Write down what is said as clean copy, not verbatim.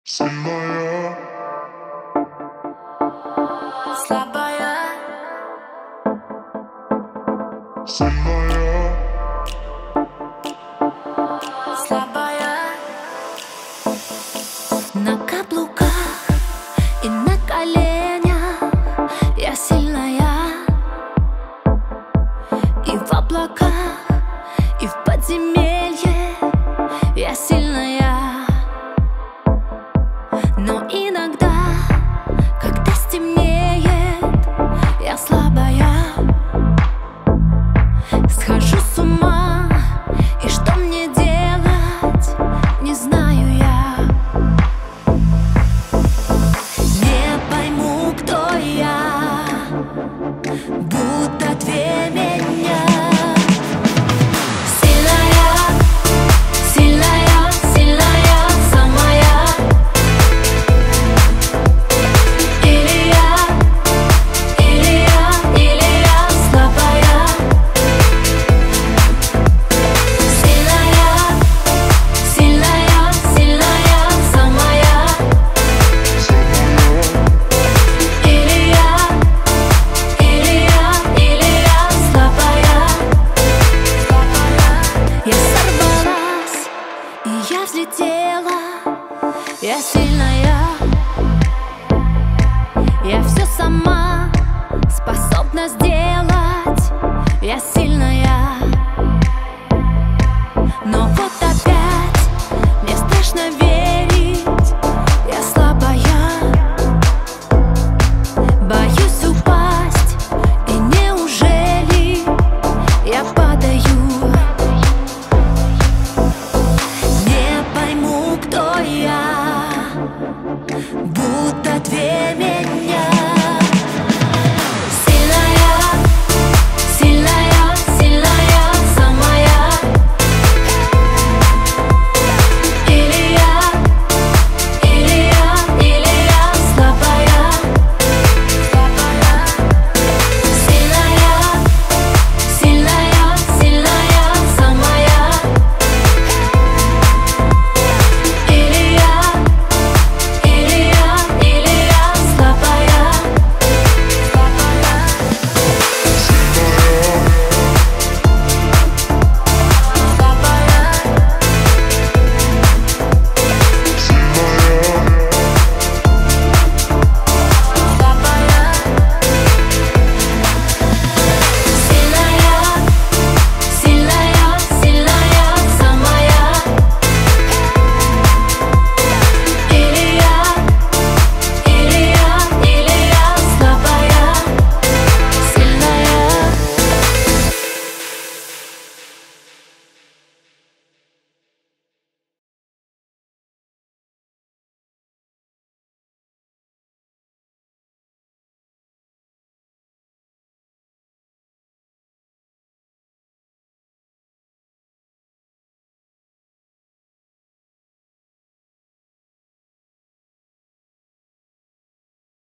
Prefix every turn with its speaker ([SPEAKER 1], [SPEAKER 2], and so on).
[SPEAKER 1] Сильная,
[SPEAKER 2] слабая,
[SPEAKER 1] сильная,
[SPEAKER 2] слабая. На каблуках и на коленях я сильная. И в облаках, и в подземелье я сильная. Но иногда, когда стемнеет, я слабая. Схожу с ума, и что мне делать, не знаю я. Не пойму, кто я, будто две меня. Сильная, сильная, сильная, самая. Или я слабая. Сильная, сильная, сильная, самая. Или я слабая. Я сорвалась, и я взлетела. Я сильная. Я все сама способна сделать. Я сильная.